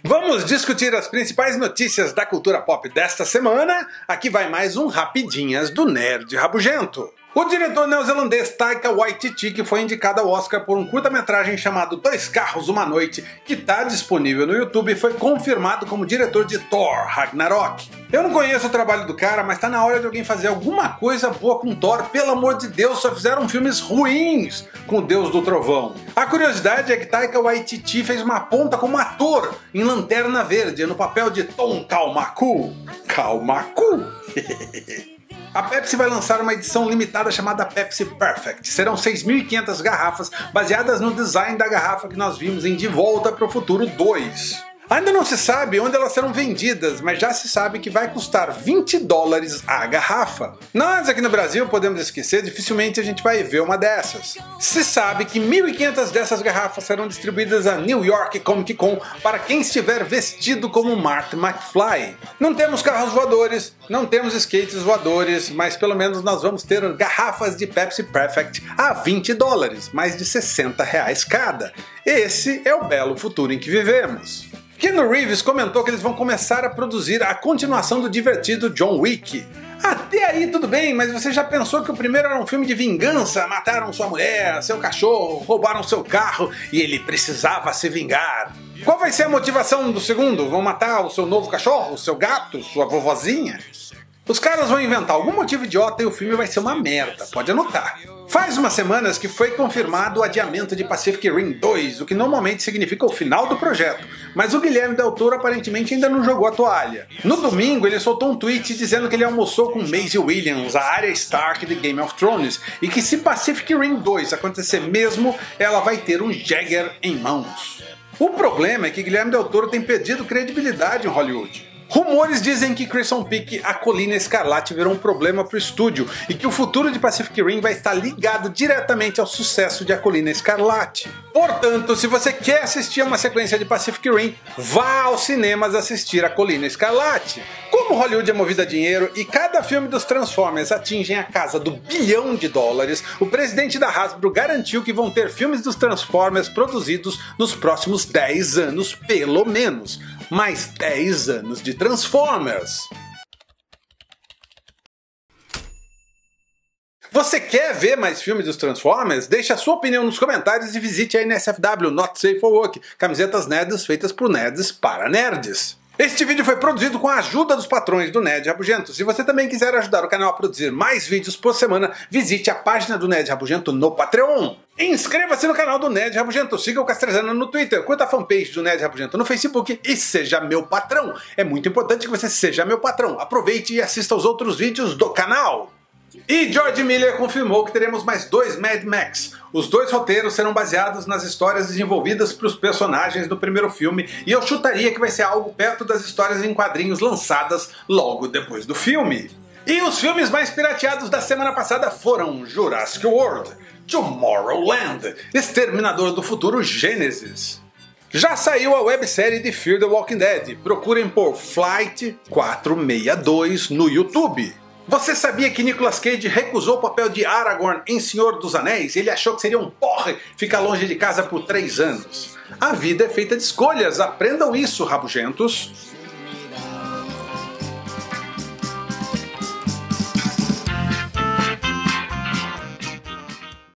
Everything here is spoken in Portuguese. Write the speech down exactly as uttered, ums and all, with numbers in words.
Vamos discutir as principais notícias da cultura pop desta semana. Aqui vai mais um Rapidinhas do Nerd Rabugento. O diretor neozelandês Taika Waititi, que foi indicado ao Oscar por um curta-metragem chamado Dois Carros Uma Noite, que está disponível no YouTube, foi confirmado como diretor de Thor Ragnarok. Eu não conheço o trabalho do cara, mas tá na hora de alguém fazer alguma coisa boa com Thor. Pelo amor de Deus, só fizeram filmes ruins com o Deus do Trovão. A curiosidade é que Taika Waititi fez uma ponta como ator em Lanterna Verde, no papel de Tom Kalmaku. Kalmaku? A Pepsi vai lançar uma edição limitada chamada Pepsi Perfect. Serão seis mil e quinhentas garrafas baseadas no design da garrafa que nós vimos em De Volta para o Futuro dois. Ainda não se sabe onde elas serão vendidas, mas já se sabe que vai custar vinte dólares a garrafa. Nós aqui no Brasil podemos esquecer, dificilmente a gente vai ver uma dessas. Se sabe que mil e quinhentas dessas garrafas serão distribuídas a New York Comic Con para quem estiver vestido como Marty McFly. Não temos carros voadores, não temos skates voadores, mas pelo menos nós vamos ter garrafas de Pepsi Perfect a vinte dólares, mais de sessenta reais cada. Esse é o belo futuro em que vivemos. Keanu Reeves comentou que eles vão começar a produzir a continuação do divertido John Wick. Até aí tudo bem, mas você já pensou que o primeiro era um filme de vingança? Mataram sua mulher, seu cachorro, roubaram seu carro e ele precisava se vingar. Qual vai ser a motivação do segundo? Vão matar o seu novo cachorro, seu gato, sua vovozinha? Os caras vão inventar algum motivo idiota e o filme vai ser uma merda, pode anotar. Faz umas semanas que foi confirmado o adiamento de Pacific Rim dois, o que normalmente significa o final do projeto, mas o Guilherme Del Toro aparentemente ainda não jogou a toalha. No domingo ele soltou um tweet dizendo que ele almoçou com Maisie Williams, a Arya Stark de Game of Thrones, e que se Pacific Rim dois acontecer mesmo, ela vai ter um Jäger em mãos. O problema é que Guilherme Del Toro tem perdido credibilidade em Hollywood. Rumores dizem que Crimson Peak, a Colina Escarlate, virou um problema para o estúdio e que o futuro de Pacific Rim vai estar ligado diretamente ao sucesso de A Colina Escarlate. Portanto, se você quer assistir a uma sequência de Pacific Rim, vá aos cinemas assistir A Colina Escarlate. Como Hollywood é movida a dinheiro e cada filme dos Transformers atingem a casa do bilhão de dólares, o presidente da Hasbro garantiu que vão ter filmes dos Transformers produzidos nos próximos dez anos, pelo menos. Mais dez anos de Transformers. Você quer ver mais filmes dos Transformers? Deixe a sua opinião nos comentários e visite a N S F W, Not Safe for Work, camisetas nerds feitas por nerds para nerds. Este vídeo foi produzido com a ajuda dos patrões do Nerd Rabugento. Se você também quiser ajudar o canal a produzir mais vídeos por semana, visite a página do Nerd Rabugento no Patreon. Inscreva-se no canal do Nerd Rabugento, siga o Castrezana no Twitter, curta a fanpage do Nerd Rabugento no Facebook e seja meu patrão. É muito importante que você seja meu patrão. Aproveite e assista aos outros vídeos do canal. E George Miller confirmou que teremos mais dois Mad Max. Os dois roteiros serão baseados nas histórias desenvolvidas para os personagens do primeiro filme, e eu chutaria que vai ser algo perto das histórias em quadrinhos lançadas logo depois do filme. E os filmes mais pirateados da semana passada foram Jurassic World, Tomorrowland, Exterminador do Futuro Gênesis. Já saiu a websérie de Fear the Walking Dead, procurem por Flight quatrocentos e sessenta e dois no YouTube. Você sabia que Nicolas Cage recusou o papel de Aragorn em Senhor dos Anéis? Ele achou que seria um porre ficar longe de casa por três anos. A vida é feita de escolhas, aprendam isso, rabugentos.